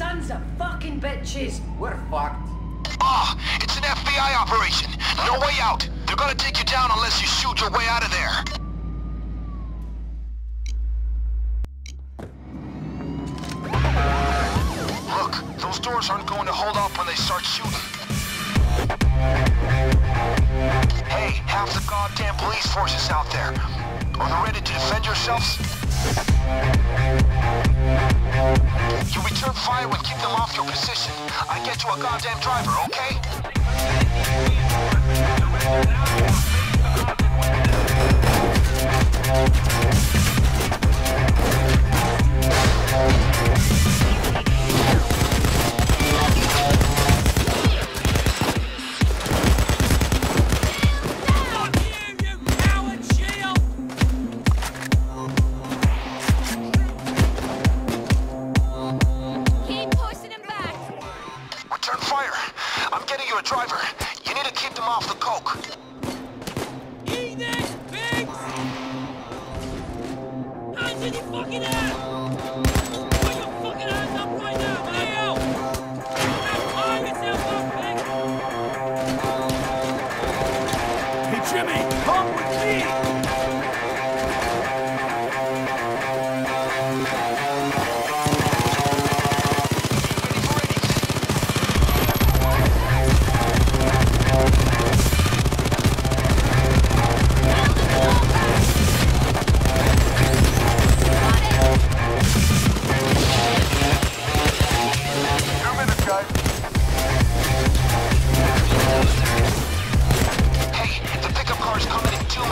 Sons of fucking bitches! We're fucked. Ah, it's an FBI operation. No way out. They're gonna take you down unless you shoot your way out of there. Look, those doors aren't going to hold up when they start shooting. Hey, half the goddamn police force is out there. Are you ready to defend yourselves? You return fire and keep them off your position. I get you a goddamn driver, okay? Driver, you need to keep them off the coke. Eat this, pigs! Hands in your fucking ass! Put your fucking hands up right now, will you? Now fire yourself up, pig! Hey, Jimmy, come with me! Hey, the pickup car's coming in 2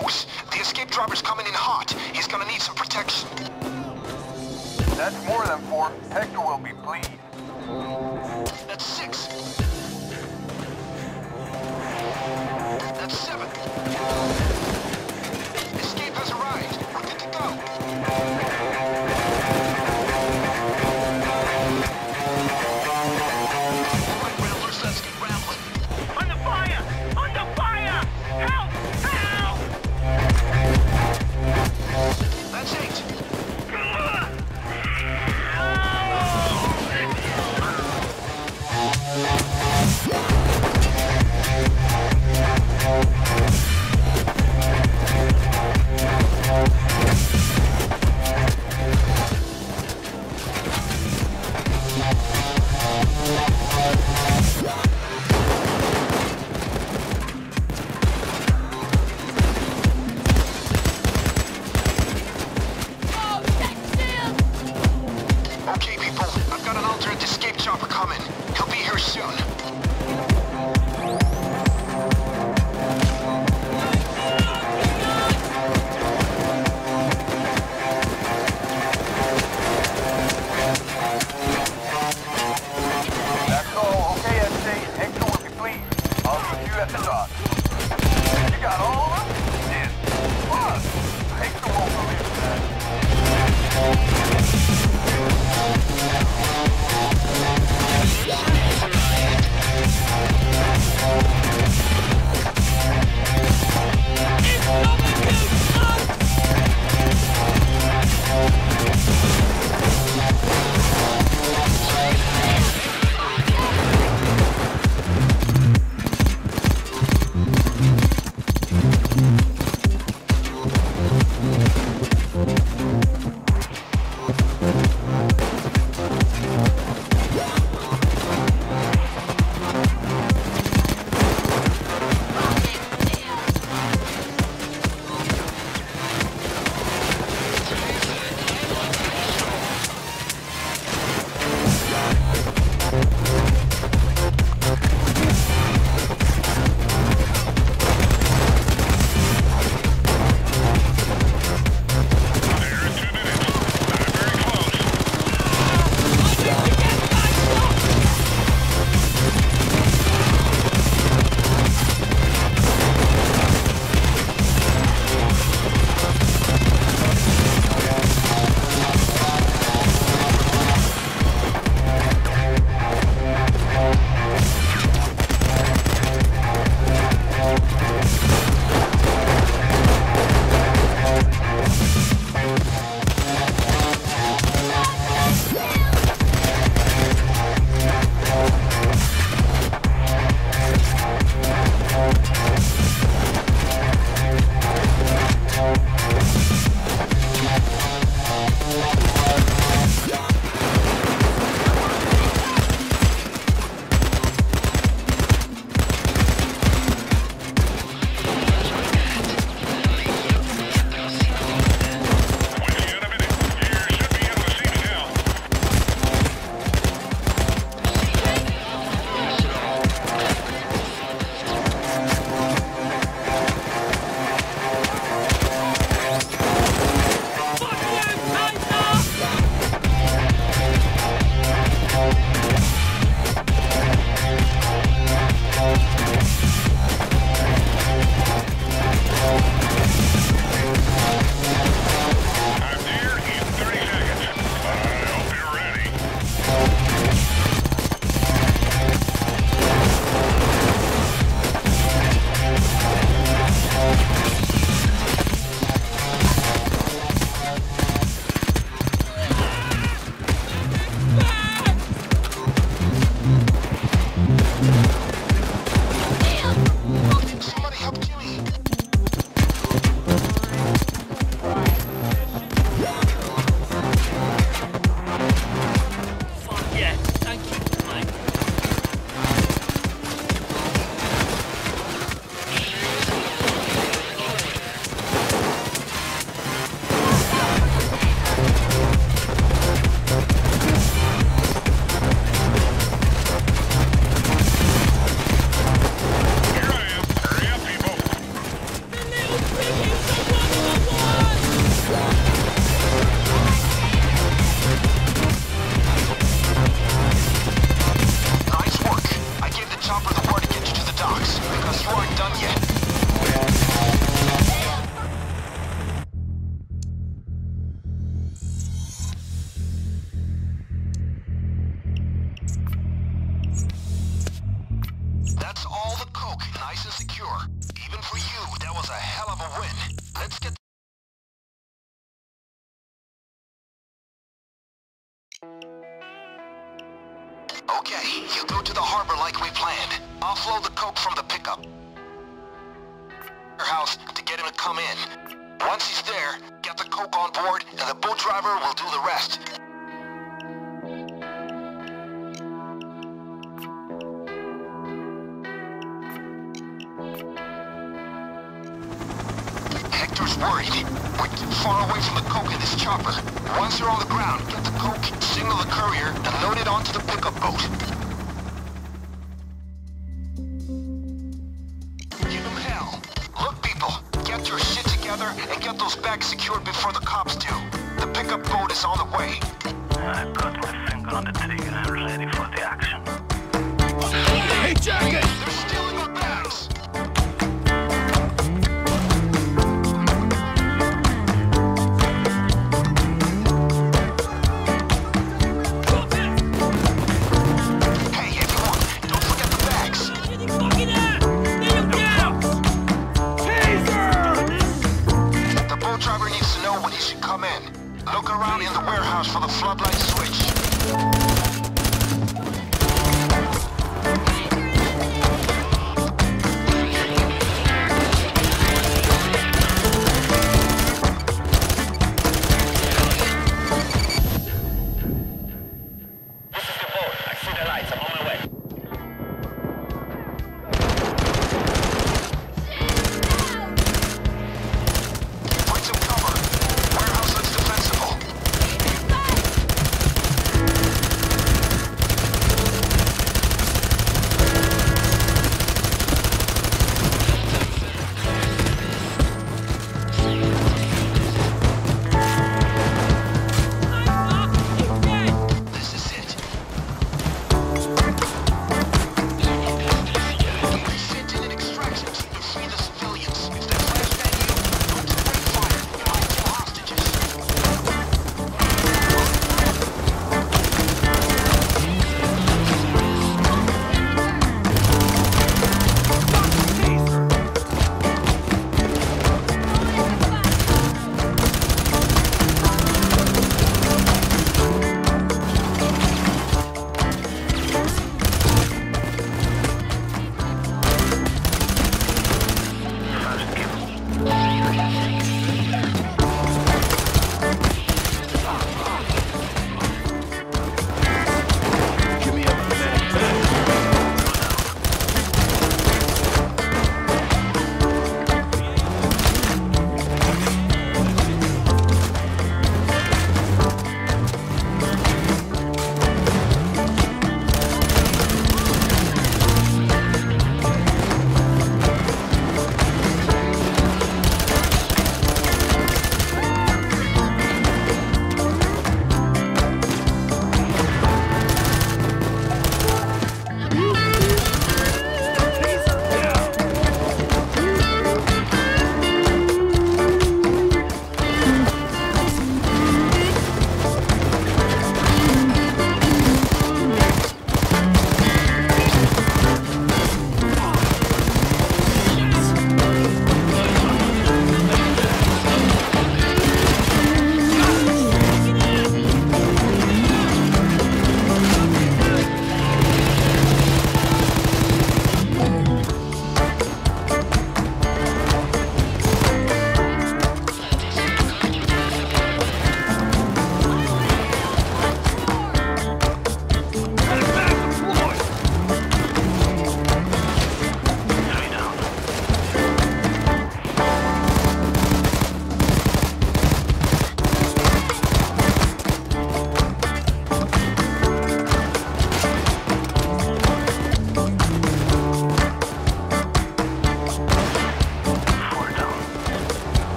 close. The escape driver's coming in hot. He's gonna need some protection. That's more than 4. Hector will be pleased. That's 6. That's 7. Escape has arrived. We're good to go. All right, Ramblers, let's get rambling. Under fire! Under fire! Help! Help! That's 8. Okay, you go to the harbor like we planned. Offload the coke from the pickup. House to get him to come in. Once he's there, get the coke on board, and the boat driver will do the rest. Hector's worried. We're too far away from the coke in this chopper. Once you're on the ground, get the coke, signal the courier, and load it onto the pickup boat. Give him hell. Look, people, get your shit together and get those bags secured before the cops do. The pickup boat is on the way. I've got my finger on the trigger and ready for the action. Hey, Jacket! They're stealing our bags! Hey, everyone, don't forget the bags. The boat driver needs to know when he should come in. Look around in the warehouse for the floodlight switch. This is the boat. I see the lights. I'm on my way. Find some cover. Warehouse looks defensible.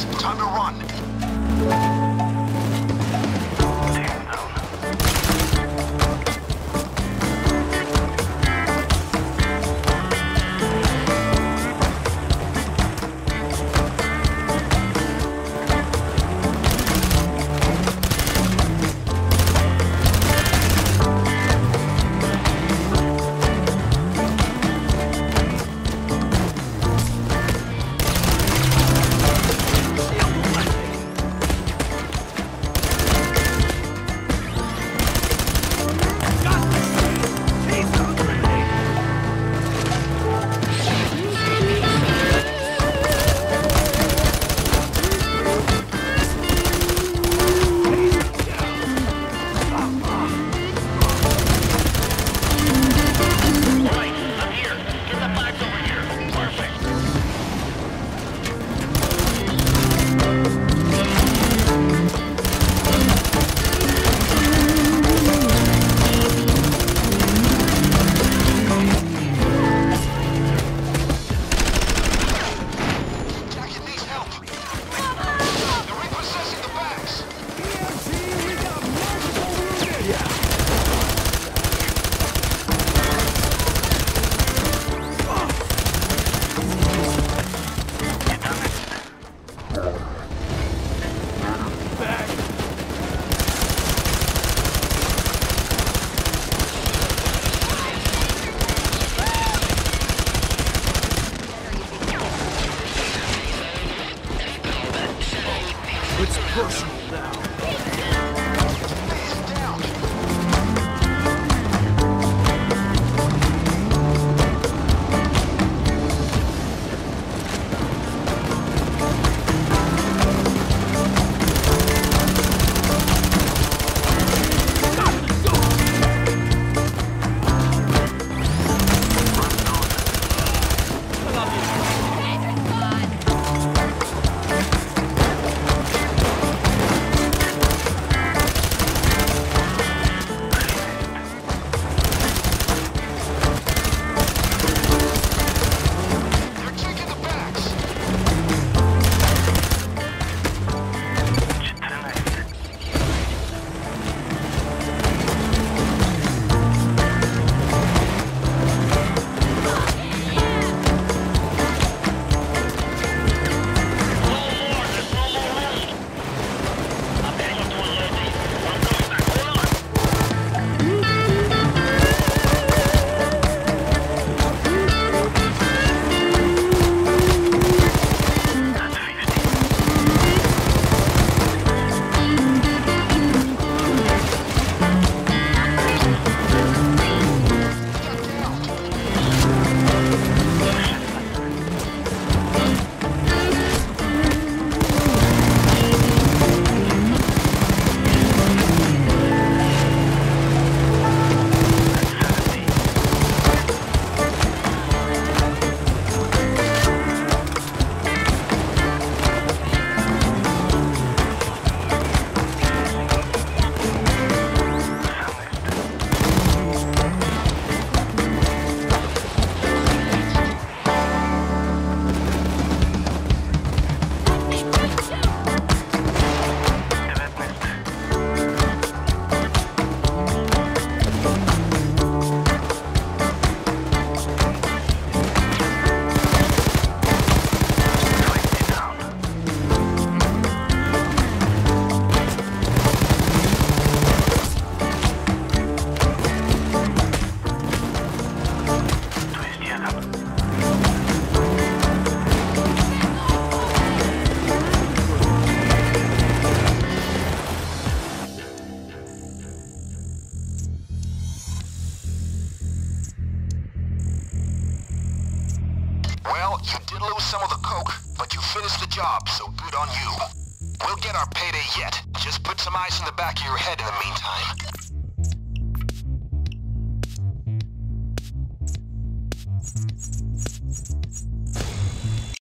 Time to run. Team down. It's personal now. Well, you did lose some of the coke, but you finished the job, so good on you. We'll get our payday yet. Just put some ice in the back of your head in the meantime.